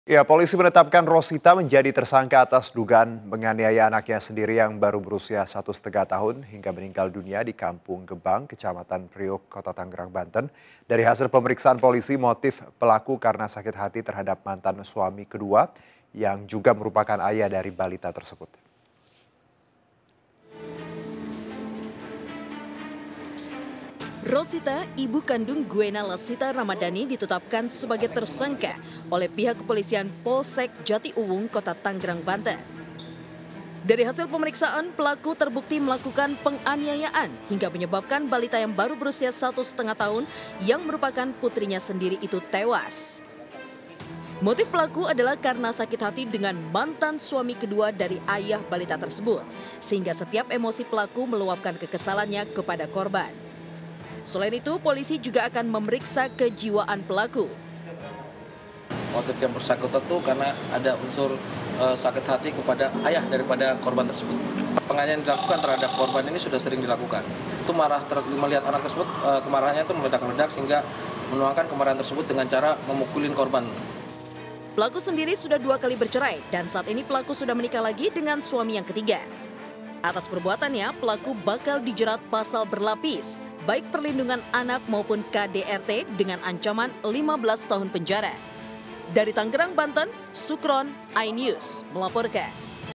Ya, polisi menetapkan Rosita menjadi tersangka atas dugaan menganiaya anaknya sendiri yang baru berusia 1,5 tahun hingga meninggal dunia di Kampung Gebang, Kecamatan Priok, Kota Tangerang, Banten. Dari hasil pemeriksaan polisi, motif pelaku karena sakit hati terhadap mantan suami kedua yang juga merupakan ayah dari balita tersebut. Rosita, ibu kandung Gwena Lasita Ramadhani ditetapkan sebagai tersangka oleh pihak kepolisian Polsek Jati Uwung, Kota Tangerang, Banten. Dari hasil pemeriksaan, pelaku terbukti melakukan penganiayaan hingga menyebabkan balita yang baru berusia 1,5 tahun yang merupakan putrinya sendiri itu tewas. Motif pelaku adalah karena sakit hati dengan mantan suami kedua dari ayah balita tersebut, sehingga setiap emosi pelaku meluapkan kekesalannya kepada korban. Selain itu, polisi juga akan memeriksa kejiwaan pelaku. Motif yang bersangkutan tuh karena ada unsur sakit hati kepada ayah daripada korban tersebut. Penganiayaan yang dilakukan terhadap korban ini sudah sering dilakukan. Itu melihat anak tersebut, kemarahannya itu meledak-ledak sehingga menuangkan kemarahan tersebut dengan cara memukulin korban. Pelaku sendiri sudah 2 kali bercerai dan saat ini pelaku sudah menikah lagi dengan suami yang ketiga. Atas perbuatannya, pelaku bakal dijerat pasal berlapis, baik perlindungan anak maupun KDRT dengan ancaman 15 tahun penjara. Dari Tangerang, Banten, Sukron, iNews melaporkan.